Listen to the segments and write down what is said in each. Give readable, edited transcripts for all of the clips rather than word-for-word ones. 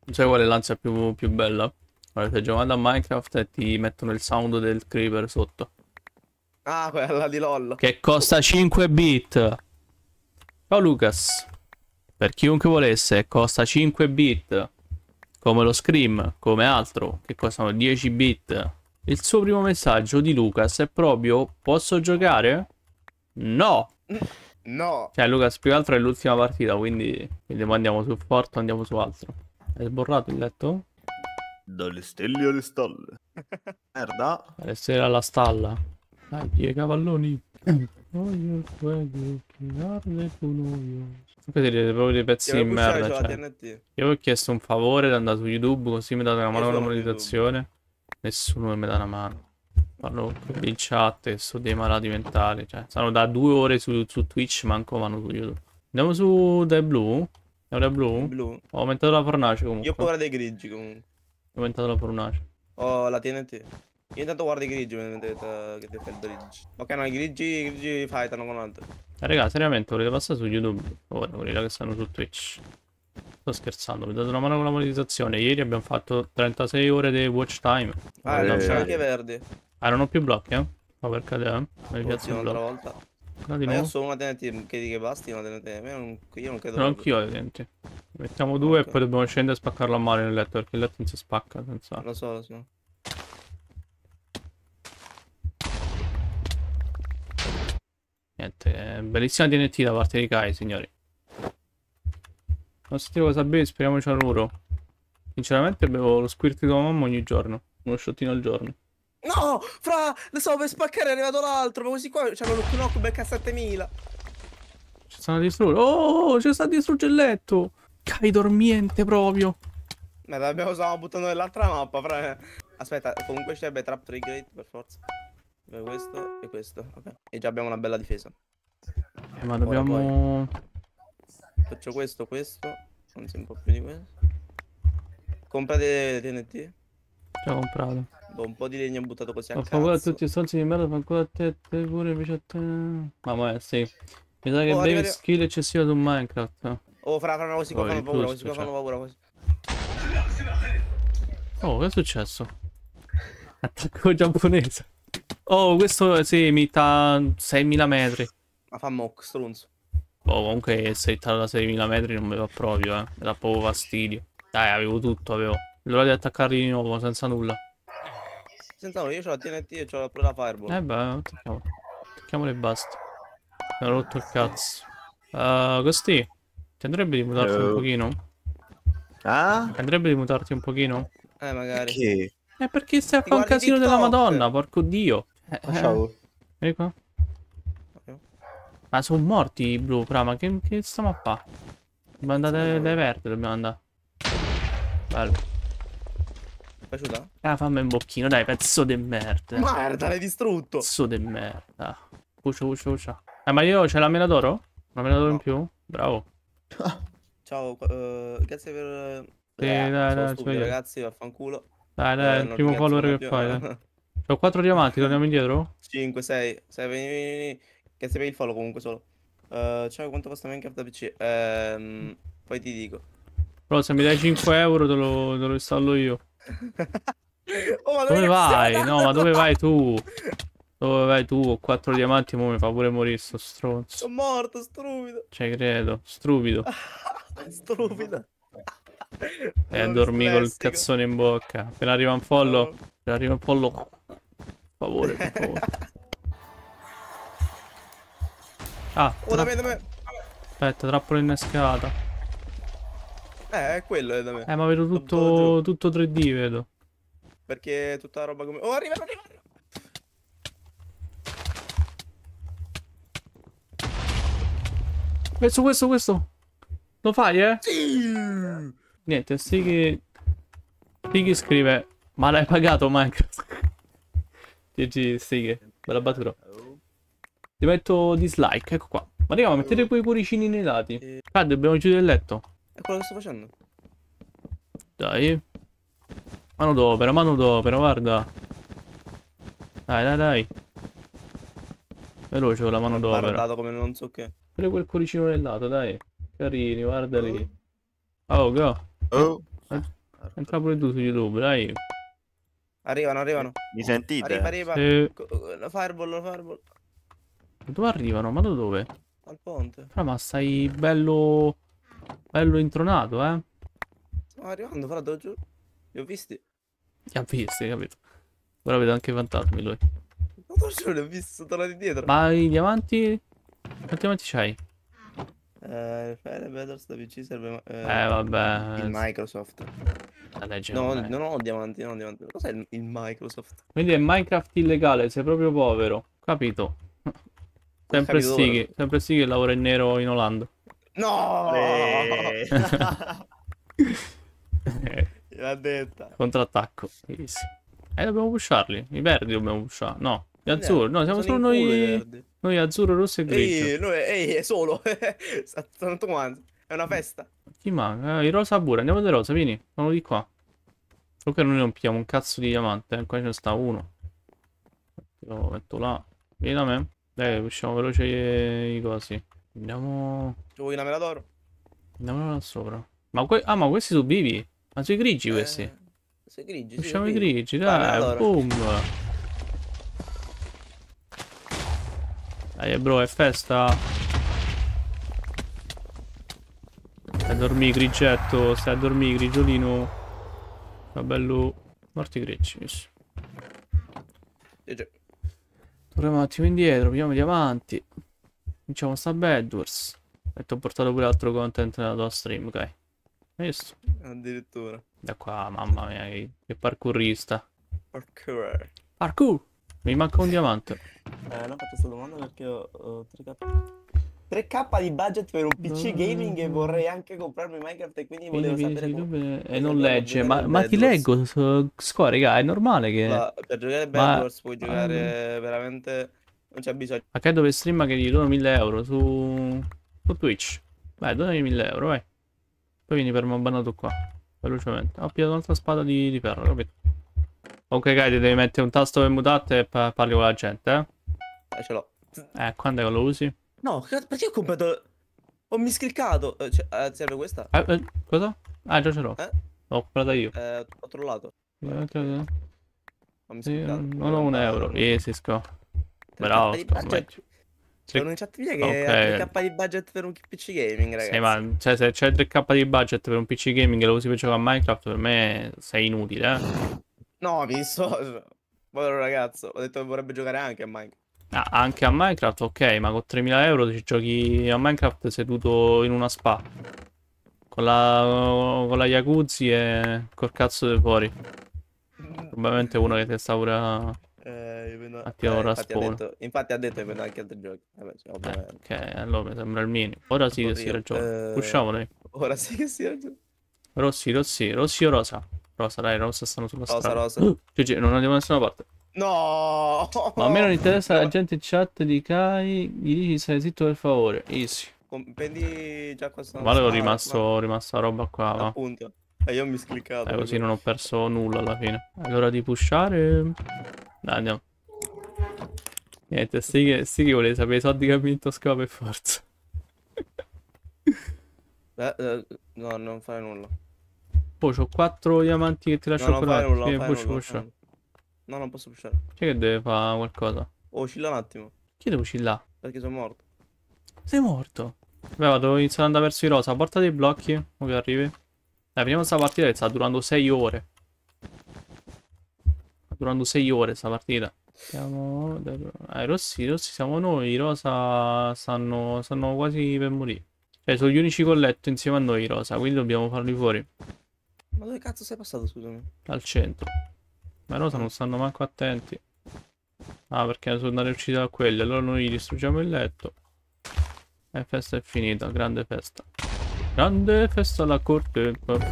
sai qual è l'ansia più bella? Guarda, stai giocando a Minecraft e ti mettono il sound del creeper sotto. Ah, quella di LOL. Che costa 5 bit. Ciao Lucas. Per chiunque volesse, costa 5 bit. Come lo Scream, come altro, che costano 10 bit. Il suo primo messaggio di Lucas è proprio: posso giocare? No! No. Cioè, Lucas, più che altro è l'ultima partita, quindi poi andiamo su Forte o andiamo su altro. Hai sborrato il letto? Dalle stelle alle stalle. Merda. Essere alla stalla. Dai, i cavalloni. Voglio il fuoco che arde con noi. Comunque siete proprio dei pezzi di merda, cioè. TNT. Io ho chiesto un favore di andare su YouTube, così mi date una mano con la sono su monetizzazione. Nessuno mi dà una mano. Parlo in chat e sono dei malati mentali. Cioè, stanno da 2 ore su Twitch, manco vanno su YouTube. Andiamo su The Blue. Andiamo da Blue? Blu. Ho aumentato la fornace comunque. Io ho paura dei grigi comunque. Ho aumentato la fornace. Oh, la TNT. Io intanto guardo i grigi mentre che ti fai il bridge. Ok, no, i grigi fightano con altri. Raga, seriamente volete passare su YouTube? Ora, quelli là che stanno su Twitch. Sto scherzando, mi date una mano con la monetizzazione. Ieri abbiamo fatto 36 ore di watch time. Ah, non c'è anche verdi. Ah, non ho più blocchi, eh? Ma per cadere, Mi piazza il Un'altra blocco. volta. Ah, di Ma io nuovo? sono una TNT che basti una TNT. Io non credo. No, proprio. anch'io ho i denti. Mettiamo due Ok. e poi dobbiamo scendere e spaccarlo a mano nel letto, perché il letto non si spacca senza... Lo so, lo so. Niente, bellissima TNT da parte di Kai, signori. Non sentito cosa bevi, speriamo c'è l'uro. Sinceramente bevo lo squirt di tua mamma ogni giorno. Uno sciottino al giorno. No, fra, lo stavo per spaccare, è arrivato l'altro. Ma così qua c'hanno lo knockback a 7000. Ci stanno a distruggere. Oh, ci sta a distruggere il letto. Kai dormiente proprio. Ma stavamo buttando nell'altra mappa, fra. Aspetta, comunque c'è Trap Trigger per forza. Questo e questo, ok. E già abbiamo una bella difesa. Ma dobbiamo... Faccio questo, anzi un po' più di questo. Comprate TNT. Già comprato. Boh, un po' di legno buttato così a Fanculo a cazzo. tutti i stronzi di merda, fanculo a te pure invece a te. Mamma sì. Mi sa che Oh, bevi arriva- skill eccessiva su Minecraft. Oh, fra, così qua Oh, fanno il paura, giusto, così qua fanno paura, così. Oh, che è successo? Attacco giapponese. Oh, questo sì, mi sta 6.000 metri. Ma fa mock, stronzo. Oh, comunque settato da 6.000 metri non mi va proprio, Mi dà proprio fastidio. Dai, avevo tutto, avevo. L'ora di attaccarli di nuovo, senza nulla. Senza no, io ho la TNT e ho pure la Fireball. Beh, attacchiamo. Attacchiamolo e basta. Mi ha rotto il cazzo. Costi, ti andrebbe di mutarti un pochino? Ah? Ti andrebbe di mutarti un pochino? Magari. Che? Perché stai a Ti fare un guardi casino della TikTok? Madonna, porco dio. Ciao. Vieni qua. Ok. Ma sono morti i blu, ma che stiamo a fare? Dobbiamo andare dai verde, dobbiamo andare. Bello. Ti è piaciuta? Fammi un bocchino, dai, pezzo di merda. Merda, l'hai distrutto. Pezzo di merda. Uscia. Ma io c'è la mela d'oro? Una mela d'oro in più? Bravo. Ciao, grazie per... Sì, sono dai, ci stupido, vediamo. ragazzi, vaffanculo. Dai, il Non primo ringrazio follower mai che più. fai, dai. C'ho 4 diamanti, torniamo indietro? 5, 6, vieni. Grazie per il follow comunque solo. Ciao, quanto costa Minecraft da PC? Poi ti dico. Però se mi dai 5 euro te lo installo io. Oh, ma Dove che vai? stiamo No, ma dove andando? vai tu? Dove vai tu? Ho 4 diamanti, mo mi fa pure morire sto stronzo. Sono morto, stupido. Cioè, credo. Stupido. Stupido. Dormi col cazzone in bocca. Appena arriva un follow. Appena arriva un follow. Per favore, per favore. Ah, Oh, da me. aspetta, trappola innescata. È quello, è da me. Ma vedo tutto 3D, vedo. Perché è tutta roba come... Oh, arriva. Questo. Lo fai, eh? Sì. Niente, Stighi scrive: ma l'hai pagato Minecraft? GG, Stighi, bella battuta. Ti metto dislike, ecco qua. Ma raga, mettete quei cuoricini nei lati. Ah, dobbiamo chiudere il letto. È quello che sto facendo. Dai. Mano d'opera, guarda. Dai. Veloce con la mano d'opera. Guardato come non so che. Pure quel cuoricino nel lato, dai. Carini, guarda lì. Oh, go. Oh. Entra pure tu su YouTube, dai. Arrivano. Mi sentite? Arriva. Sì. Fireball. Dove arrivano? Ma da dove? Al ponte. Ma stai bello... Bello intronato, eh? Stiamo arrivando, fra, te lo giuro. Li ho visti. Li ha visti, capito? Ora vedo anche i fantasmi lui. Ma te lo giuro, li ho visti, sono tornati indietro. Ma i diamanti? Quanti diamanti c'hai? Fare Battle sta PC serve... vabbè. il Microsoft. La legge No, vabbè. non ho diamanti, non ho diamanti. Cos'è il Microsoft? Quindi è Minecraft illegale, sei proprio povero. Capito? Sempre capito Stighi, ora. sempre Stighi che lavora in nero in Olanda. No! Eh, L'ha detta. Contrattacco. Easy. Dobbiamo pusharli. I verdi dobbiamo pushare. No, gli Andiamo. azzurri. No, siamo Sono solo in culo i noi. verdi. Noi azzurro, rosso e grigio. Ehi, è solo. Sono tutto quanto. È una festa. Chi manca? I rosa pure. Andiamo dai rosa, vieni. Sono di qua. Comunque noi non pigliamo un cazzo di diamante. Qua ce ne sta uno. Lo metto là. Vieni da me. Dai, usciamo veloce i cosi. Andiamo. Ci vuoi una mela d'oro? Andiamo là sopra. Ma, ma questi sono vivi? Ma sono i grigi questi? Sei grigi, sì, Usciamo i vedi. grigi, Vai, dai. allora. Boom. Dai, bro, è festa. Stai a dormire, grigetto. Stai a dormire, grigiolino. Sta bello. Morti grigi. Yes. Torniamo un attimo indietro, pigliamo i diamanti. Cominciamo sta Bed Wars. E ti ho portato pure altro content nella tua stream, ok? Hai visto? Addirittura. Da qua, mamma mia, che parkourista. Parkour. Parkour! Mi manca un diamante. Non faccio questa domanda perché ho 3K di budget per un PC gaming e vorrei anche comprarmi Minecraft e quindi volevo sapere come... E non legge, ma ti leggo, Score, raga, è normale che... Per giocare Bed Wars puoi giocare veramente... Non c'è bisogno. Ma che dove streama che gli dono 1000 euro su Twitch? Vai, donami 1000 euro, vai. Poi vieni per abbannato qua, velocemente. Ho pigliato un'altra spada di ferro, capito? Ok, Kai, ti devi mettere un tasto per mutate e parli con la gente, eh? Ce l'ho. Quando è che lo usi? No, perché ho comprato... Ho miscliccato. Serve questa? Cosa? Ah, già ce l'ho. L'ho comprata io. Ho trollato. Ho Sì, miscliccato. non ho un euro. Sì, Bravo, C'è una chat mia che ha 3K di budget per un PC gaming, ragazzi. Sì, ma cioè, se c'è 3K di budget per un PC gaming e lo usi per giocare a Minecraft, per me sei inutile, eh? No, mi dissocio. Povero ragazzo, ho detto che vorrebbe giocare anche a Minecraft. Ah, anche a Minecraft, ok, ma con 3000 euro ci giochi a Minecraft seduto in una spa. Con la jacuzzi e col cazzo di fuori. Probabilmente uno che ti sta pure a tirare spawn. Infatti ha detto che prende anche altri giochi. Vabbè, cioè, ok, allora mi sembra il minimo. Ora sì che si ragiona. Usciamo dai. Ora sì che si ragiona. Rossi o rosa? Rosa, dai, rosa stanno sulla strada. Rosa. GG, non andiamo da nessuna parte. No! Ma a me non interessa la gente in chat di Kai. Gli dici stai zitto per favore. Easy. Prendi già questa. Male ho rimasto la roba qua, va. Appunto. E io mi scliccato. Così non ho perso nulla alla fine. Allora di pushare. Dai, andiamo. Niente, sti che vuole sapere i soldi che ha vinto Scopa per forza. No, non fare nulla. Poi c'ho 4 diamanti che ti lascio No, non fare nulla, push. No, non posso pushare. Chi è che deve fare qualcosa? Oh, oscilla un attimo. Chi deve uscire? Perché sono morto. Sei morto? Beh, vado iniziare ad andare verso i rosa. Porta dei blocchi. O che arrivi. Dai, finiamo sta partita che sta durando 6 ore. Sta durando 6 ore sta partita. Siamo... i rossi siamo noi. I rosa stanno quasi per morire. Cioè, sono gli unici con letto insieme a noi i rosa. Quindi dobbiamo farli fuori. Ma dove cazzo sei passato, scusami? Al centro. Ma i rosa non stanno manco attenti. Ah, perché sono andati uccisi da quelli. Allora noi distruggiamo il letto. E festa è finita. Grande festa. Grande festa alla corte.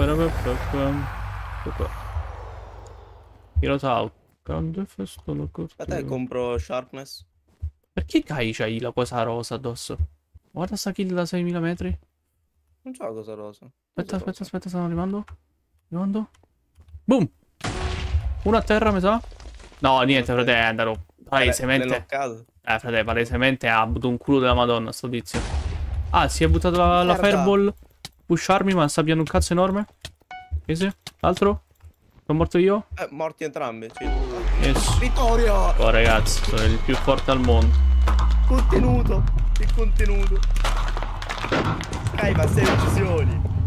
I rosa out. Grande festa alla corte. A te compro Sharpness. Perché Kai c'hai la cosa rosa addosso? Guarda sta kill da 6000 metri. Non c'ho la cosa rosa. Aspetta, stanno arrivando. Boom! Uno a terra, mi sa. No, niente, frate, è andato palesemente. Frate, palesemente ha avuto un culo della Madonna, sto tizio. Ah, si è buttato la fireball. Pusharmi, ma sta pigliando un cazzo enorme. Sì. Altro? Sono morto io? Morti entrambi, sì. Yes. Vittoria! Oh ragazzi, sono il più forte al mondo. Contenuto! Il contenuto! Skype a 6 uccisioni!